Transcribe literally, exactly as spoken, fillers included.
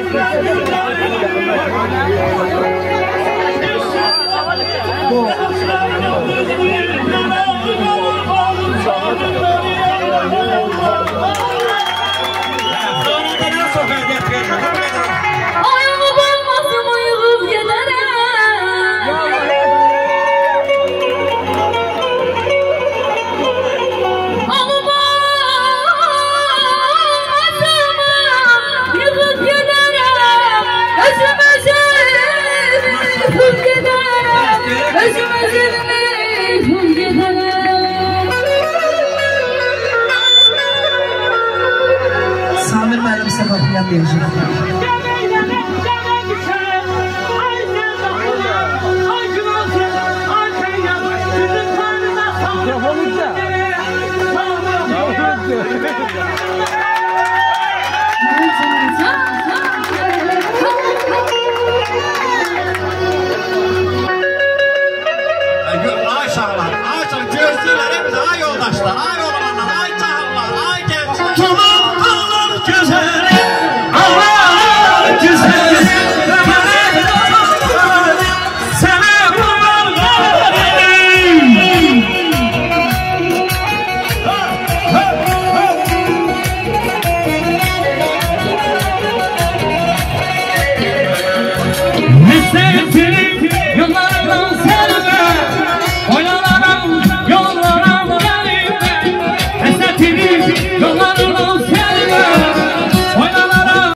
Samir müəllim səbəbiyyət verəcək. Ay şahlar, ay şahlar, gözlüler hepsi ay yoldaşlar, ay oğlanlar, ay çağırlar, ay gençler. Tamam ağlar güzelim, ağlar güzelim. Sana kurban olayım. Ne sevdiğim